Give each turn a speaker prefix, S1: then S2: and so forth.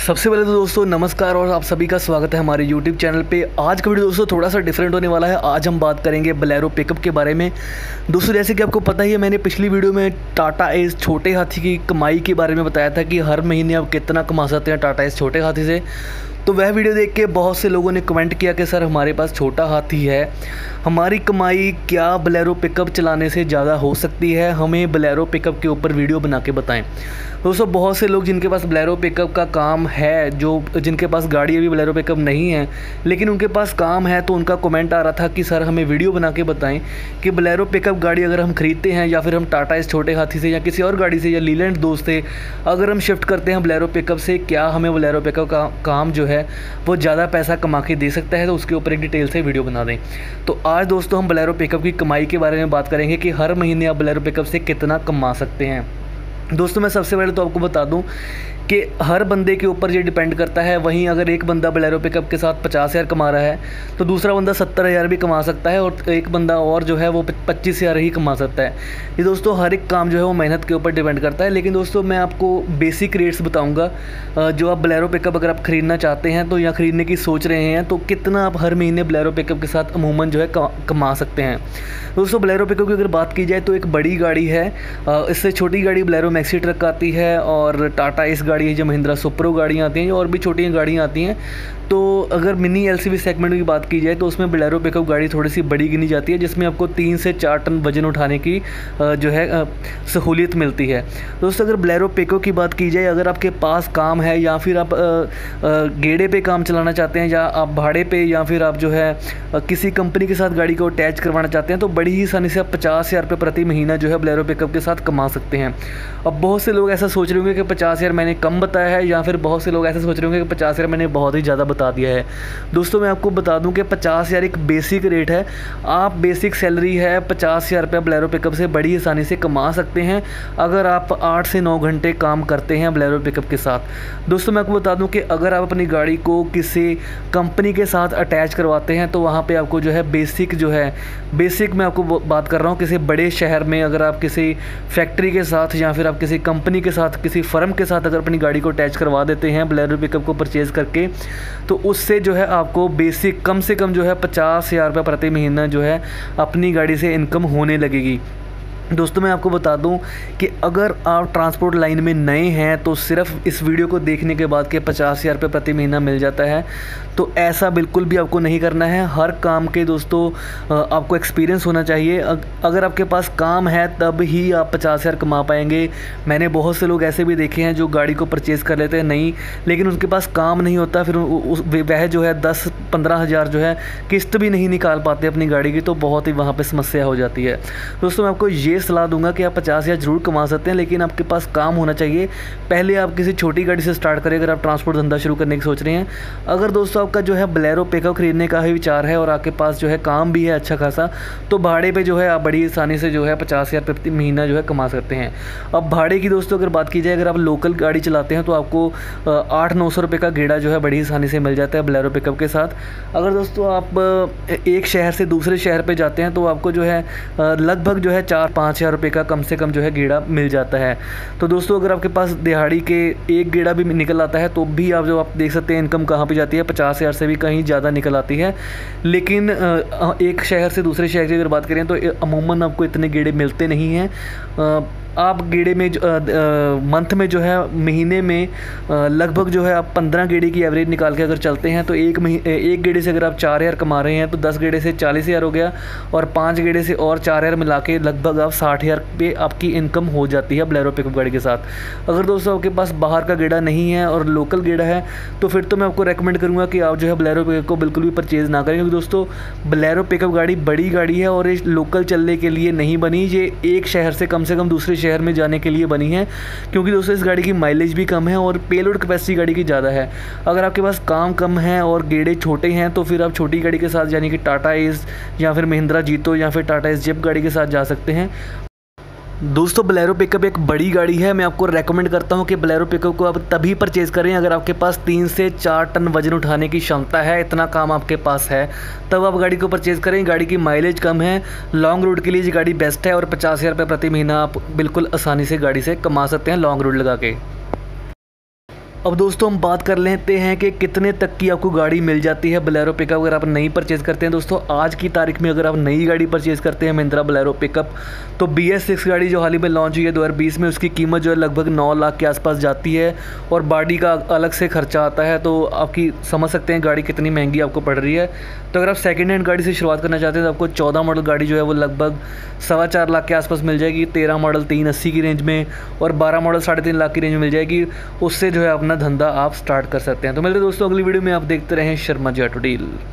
S1: सबसे पहले तो दोस्तों नमस्कार और आप सभी का स्वागत है हमारे YouTube चैनल पे। आज का वीडियो दोस्तों थोड़ा सा डिफरेंट होने वाला है। आज हम बात करेंगे बोलेरो पिकअप के बारे में। दोस्तों जैसे कि आपको पता ही है, मैंने पिछली वीडियो में टाटा एस छोटे हाथी की कमाई के बारे में बताया था कि हर महीने आप कितना कमा सकते हैं टाटा एस छोटे हाथी से। तो वह वीडियो देख के बहुत से लोगों ने कमेंट किया कि सर हमारे पास छोटा हाथी है, हमारी कमाई क्या बोलेरो पिकअप चलाने से ज़्यादा हो सकती है, हमें बोलेरो पिकअप के ऊपर वीडियो बना के बताएं। दोस्तों बहुत से लोग जिनके पास बोलेरो पिकअप का काम है, जिनके पास गाड़ी अभी बोलेरो पिकअप नहीं है लेकिन उनके पास काम है, तो उनका कमेंट आ रहा था कि सर हमें वीडियो बना के बताएं कि बोलेरो पिकअप गाड़ी अगर हम खरीदते हैं या फिर हम टाटा एस छोटे हाथी से या किसी और गाड़ी से या लीलैंड दोस्त से अगर हम शिफ्ट करते हैं बोलेरो पिकअप से, क्या हमें बोलेरो पिकअप का काम जो है वो ज़्यादा पैसा कमा के दे सकता है। तो उसके ऊपर एक डिटेल से वीडियो बना दें। तो आज दोस्तों हम बोलेरो पिकअप की कमाई के बारे में बात करेंगे कि हर महीने आप बोलेरो पिकअप से कितना कमा सकते हैं। दोस्तों मैं सबसे पहले तो आपको बता दूं कि हर बंदे के ऊपर ये डिपेंड करता है। वहीं अगर एक बंदा बोलेरो पिकअप के साथ 50,000 कमा रहा है तो दूसरा बंदा 70,000 भी कमा सकता है और एक बंदा और जो है वो 25,000 ही कमा सकता है। ये दोस्तों हर एक काम जो है वो मेहनत के ऊपर डिपेंड करता है। लेकिन दोस्तों मैं आपको बेसिक रेट्स बताऊंगा। जो आप बोलेरो पिकअप अगर आप ख़रीदना चाहते हैं तो या ख़रीदने की सोच रहे हैं तो कितना आप हर महीने बोलेरो पिकअप के साथ अमूमन जो है कमा सकते हैं। दोस्तों बोलेरो पिकअप की अगर बात की जाए तो एक बड़ी गाड़ी है। इससे छोटी गाड़ी बोलेरो मैक्सी ट्रक आती है और टाटा एस गाड़ी है, जो महिंद्रा सुप्रो गाड़ियाँ आती हैं और भी छोटी गाड़ियाँ आती हैं। तो अगर मिनी एलसीवी सेगमेंट की बात की जाए तो उसमें बोलेरो पिकअप गाड़ी थोड़ी सी बड़ी गिनी जाती है, जिसमें आपको 3 से 4 टन वजन उठाने की जो है सहूलियत मिलती है। दोस्तों अगर बोलेरो पिकअप की बात की जाए, अगर आपके पास काम है या फिर आप गेड़े पे काम चलाना चाहते हैं या आप भाड़े पे या फिर आप जो है किसी कंपनी के साथ गाड़ी को अटैच करवाना चाहते हैं तो बड़ी ही आसानी से आप 50,000 रुपये प्रति महीना जो है बोलेरो पिकअप के साथ कमा सकते हैं। अब बहुत से लोग ऐसा सोच रहे होंगे कि 50,000 मैंने कम बताया है, या फिर बहुत से लोग ऐसा सोच रहे होंगे कि 50,000 मैंने बहुत ही ज़्यादा बता दिया है। दोस्तों मैं आपको बता दूं कि 50,000 एक बेसिक रेट है। आप बेसिक सैलरी है 50,000 रुपये बोलेरो पिकअप से बड़ी आसानी से कमा सकते हैं अगर आप 8 से 9 घंटे काम करते हैं बोलेरो पिकअप के साथ। दोस्तों मैं आपको बता दूं कि अगर आप अपनी गाड़ी को किसी कंपनी के साथ अटैच करवाते हैं तो वहाँ पे आपको जो है बेसिक मैं आपको बात कर रहा हूँ किसी बड़े शहर में अगर आप किसी फैक्ट्री के साथ या फिर आप किसी कंपनी के साथ किसी फर्म के साथ अगर अपनी गाड़ी को अटैच करवा देते हैं बोलेरो पिकअप को परचेज़ करके, तो उससे जो है आपको बेसिक कम से कम जो है 50,000 रुपये प्रति महीना जो है अपनी गाड़ी से इनकम होने लगेगी। दोस्तों मैं आपको बता दूं कि अगर आप ट्रांसपोर्ट लाइन में नए हैं तो सिर्फ इस वीडियो को देखने के बाद के 50,000 रुपये प्रति महीना मिल जाता है, तो ऐसा बिल्कुल भी आपको नहीं करना है। हर काम के दोस्तों आपको एक्सपीरियंस होना चाहिए। अगर आपके पास काम है तब ही आप 50,000 कमा पाएंगे। मैंने बहुत से लोग ऐसे भी देखे हैं जो गाड़ी को परचेज़ कर लेते हैं नहीं, लेकिन उनके पास काम नहीं होता, फिर वह जो है 10-15 हज़ार जो है किस्त भी नहीं निकाल पाते अपनी गाड़ी की, तो बहुत ही वहाँ पर समस्या हो जाती है। दोस्तों मैं आपको ये सलाह दूंगा कि आप 50,000 ज़रूर कमा सकते हैं, लेकिन आपके पास काम होना चाहिए। पहले आप किसी छोटी गाड़ी से स्टार्ट करें अगर आप ट्रांसपोर्ट धंधा शुरू करने की सोच रहे हैं। अगर दोस्तों आपका जो है बोलेरो पिकअप खरीदने का ही विचार है और आपके पास जो है काम भी है अच्छा खासा, तो भाड़े पे जो है आप बड़ी आसानी से जो है 50,000 प्रति महीना जो है कमा सकते हैं। अब भाड़े की दोस्तों अगर बात की जाए, अगर आप लोकल गाड़ी चलाते हैं तो आपको 800-900 रुपये का गेड़ा जो है बड़ी आसानी से मिल जाता है बोलेरो पिकअप के साथ। अगर दोस्तों आप एक शहर से दूसरे शहर पर जाते हैं तो आपको जो है लगभग जो है 4-5 हज़ार रुपये का कम से कम जो है गेड़ा मिल जाता है। तो दोस्तों अगर आपके पास दिहाड़ी के एक गेड़ा भी निकल आता है तो भी आप देख सकते हैं इनकम कहाँ पे जाती है, 50,000 से भी कहीं ज़्यादा निकल आती है। लेकिन एक शहर से दूसरे शहर की अगर बात करें तो अमूमन आपको इतने गेड़े मिलते नहीं हैं। आप गेड़े में मंथ में जो है महीने में लगभग जो है आप 15 गेड़े की एवरेज निकाल के अगर चलते हैं तो एक गेड़े से अगर आप 4,000 कमा रहे हैं तो 10 गेड़े से 40,000 हो गया और 5 गेड़े से और 4,000 मिला के लगभग आप 60,000 पे आपकी इनकम हो जाती है बोलेरो पिकअप गाड़ी के साथ। अगर दोस्तों आपके पास बाहर का गेड़ा नहीं है और लोकल गेड़ा है तो फिर तो मैं आपको रेकमेंड करूँगा कि आप जो है बोलेरो पिकअप को बिल्कुल भी परचेज़ ना करें, क्योंकि दोस्तों बोलेरो पिकअप गाड़ी बड़ी गाड़ी है और ये लोकल चलने के लिए नहीं बनी, ये एक शहर से कम दूसरे शहर में जाने के लिए बनी है। क्योंकि दोस्तों इस गाड़ी की माइलेज भी कम है और पेलोड कैपेसिटी गाड़ी की ज़्यादा है। अगर आपके पास काम कम है और गेड़े छोटे हैं तो फिर आप छोटी गाड़ी के साथ यानी कि टाटा एस या फिर महिंद्रा जीतो या फिर टाटा एस जिप गाड़ी के साथ जा सकते हैं। दोस्तों बोलेरो पिकअप एक बड़ी गाड़ी है। मैं आपको रेकमेंड करता हूं कि बोलेरो पिकअप को आप तभी परचेज़ करें अगर आपके पास 3 से 4 टन वजन उठाने की क्षमता है, इतना काम आपके पास है तब आप गाड़ी को परचेज़ करें। गाड़ी की माइलेज कम है, लॉन्ग रूट के लिए ये गाड़ी बेस्ट है और 50,000 रुपये प्रति महीना आप बिल्कुल आसानी से गाड़ी से कमा सकते हैं लॉन्ग रूट लगा के। अब दोस्तों हम बात कर लेते हैं कि कितने तक की आपको गाड़ी मिल जाती है बोलेरो पिकअप अगर आप नई परचेज़ करते हैं। दोस्तों आज की तारीख में अगर आप नई गाड़ी परचेज़ करते हैं महिंद्रा बोलेरो पिकअप, तो BS6 गाड़ी जो हाल ही में लॉन्च हुई है 2020 में, उसकी कीमत जो है लगभग 9 लाख के आसपास जाती है और बॉडी का अलग से खर्चा आता है। तो आपकी समझ सकते हैं गाड़ी कितनी महंगी आपको पड़ रही है। तो अगर आप सेकेंड हैंड गाड़ी से शुरुआत करना चाहते हैं तो आपको 14 मॉडल गाड़ी जो है वो लगभग 4.25 लाख के आसपास मिल जाएगी, 13 मॉडल 380 की रेंज में और 12 मॉडल 3.5 लाख की रेंज में मिल जाएगी। उससे जो है अपना धंधा आप स्टार्ट कर सकते हैं। तो मिलते हैं दोस्तों अगली वीडियो में, आप देखते रहें शर्मा जी ऑटो डील।